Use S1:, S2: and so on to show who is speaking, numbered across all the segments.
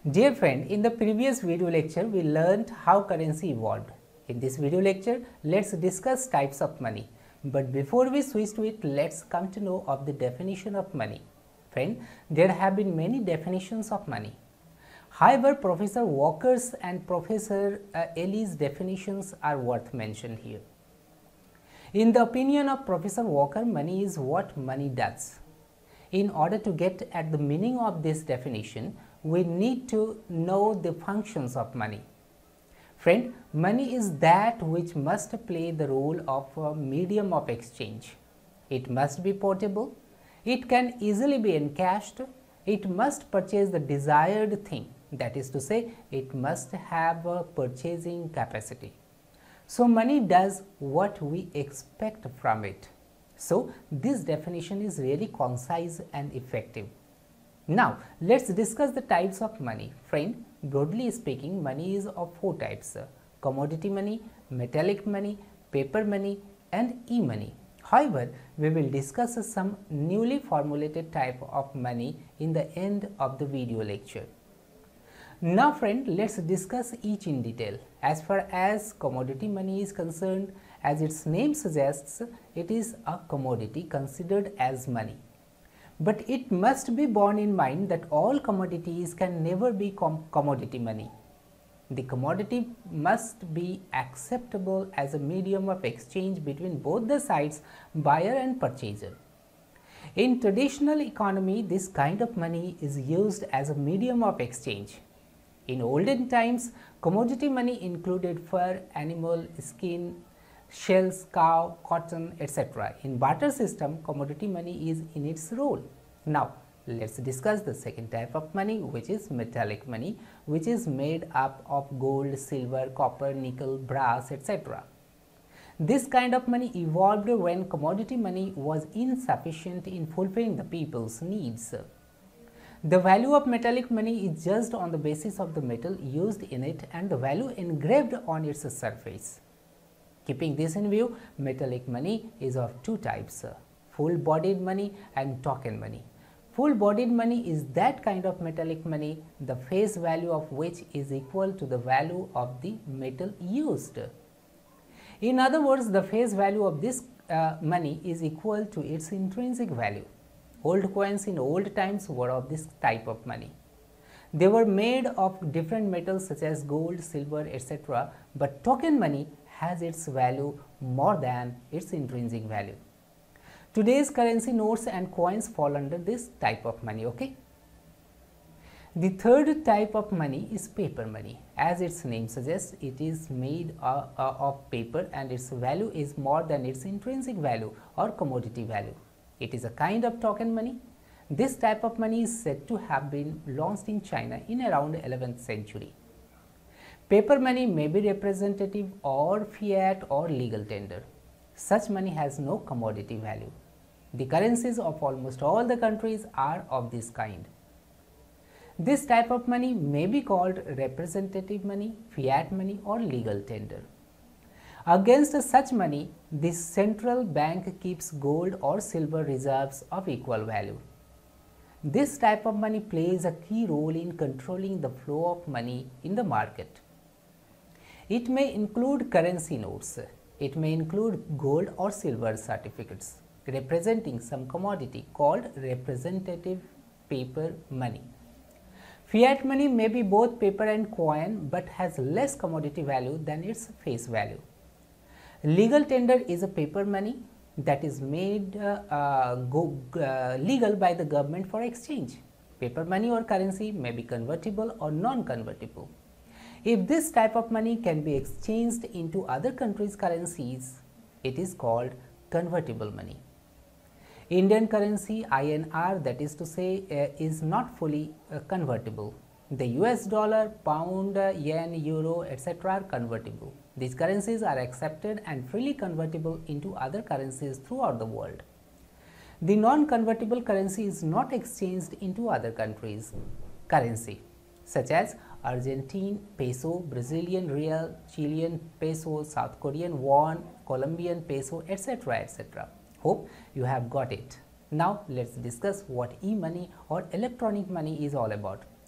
S1: Dear friend, in the previous video lecture, we learned how currency evolved. In this video lecture, let's discuss types of money. But before we switch to it, let's come to know of the definition of money. Friend, there have been many definitions of money. However, Professor Walker's and Professor Ellie's definitions are worth mention here. In the opinion of Professor Walker, money is what money does. In order to get at the meaning of this definition, we need to know the functions of money. Friend, money is that which must play the role of a medium of exchange. It must be portable, it can easily be encashed, it must purchase the desired thing, that is to say, it must have a purchasing capacity. So, money does what we expect from it. So, this definition is really concise and effective. Now, let us discuss the types of money. Friend, broadly speaking, money is of four types: commodity money, metallic money, paper money and e-money. However, we will discuss some newly formulated type of money in the end of the video lecture. Now friend, let us discuss each in detail. As far as commodity money is concerned, as its name suggests, it is a commodity considered as money. But it must be borne in mind that all commodities can never be commodity money. The commodity must be acceptable as a medium of exchange between both the sides, buyer and purchaser. In traditional economy, this kind of money is used as a medium of exchange. In olden times, commodity money included fur, animal, skin, shells, cow, cotton, etc. In barter system, commodity money is in its role. Now, let us discuss the second type of money, which is metallic money, which is made up of gold, silver, copper, nickel, brass, etc. This kind of money evolved when commodity money was insufficient in fulfilling the people's needs. The value of metallic money is judged on the basis of the metal used in it and the value engraved on its surface. Keeping this in view, metallic money is of two types: full-bodied money and token money. Full-bodied money is that kind of metallic money, the face value of which is equal to the value of the metal used. In other words, the face value of this money is equal to its intrinsic value. Old coins in old times were of this type of money. They were made of different metals such as gold, silver, etc. But token money has its value more than its intrinsic value. Today's currency notes and coins fall under this type of money. Okay. The third type of money is paper money. As its name suggests, it is made of paper and its value is more than its intrinsic value or commodity value. It is a kind of token money. This type of money is said to have been launched in China in around 11th century. Paper money may be representative or fiat or legal tender. Such money has no commodity value. The currencies of almost all the countries are of this kind. This type of money may be called representative money, fiat money or legal tender. Against such money, the central bank keeps gold or silver reserves of equal value. This type of money plays a key role in controlling the flow of money in the market. It may include currency notes. It may include gold or silver certificates representing some commodity called representative paper money. Fiat money may be both paper and coin but has less commodity value than its face value. Legal tender is a paper money that is made legal by the government for exchange. Paper money or currency may be convertible or non-convertible. If this type of money can be exchanged into other countries' currencies, it is called convertible money. Indian currency INR, that is to say, is not fully convertible. The US dollar, pound, yen, euro, etc. are convertible. These currencies are accepted and freely convertible into other currencies throughout the world. The non-convertible currency is not exchanged into other countries' currency, such as Argentine peso, Brazilian real, Chilean peso, South Korean won, Colombian peso, etc. etc. Hope you have got it. Now, let us discuss what e-money or electronic money is all about.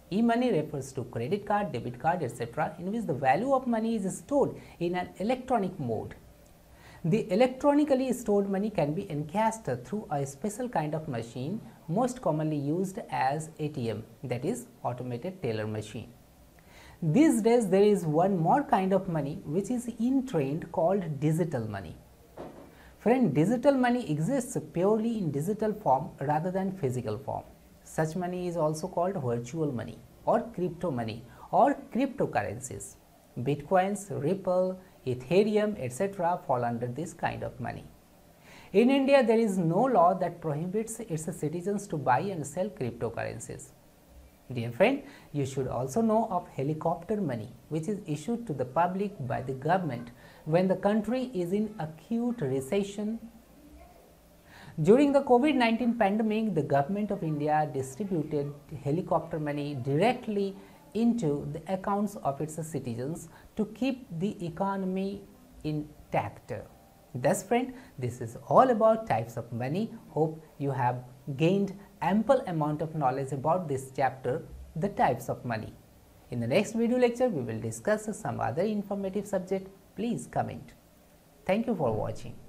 S1: E-money refers to credit card, debit card, etc., in which the value of money is stored in an electronic mode. The electronically stored money can be encashed through a special kind of machine, most commonly used as ATM, that is automated teller machine. These days there is one more kind of money which is in trend called digital money. Friend, digital money exists purely in digital form rather than physical form. Such money is also called virtual money or crypto money or cryptocurrencies. Bitcoins, Ripple, Ethereum, etc. fall under this kind of money. In India, there is no law that prohibits its citizens to buy and sell cryptocurrencies. Dear friend, you should also know of helicopter money, which is issued to the public by the government when the country is in acute recession. During the COVID-19 pandemic, the government of India distributed helicopter money directly into the accounts of its citizens to keep the economy intact. Thus friend, this is all about types of money. Hope you have gained ample amount of knowledge about this chapter, the types of money. In the next video lecture, we will discuss some other informative subject. Please comment. Thank you for watching.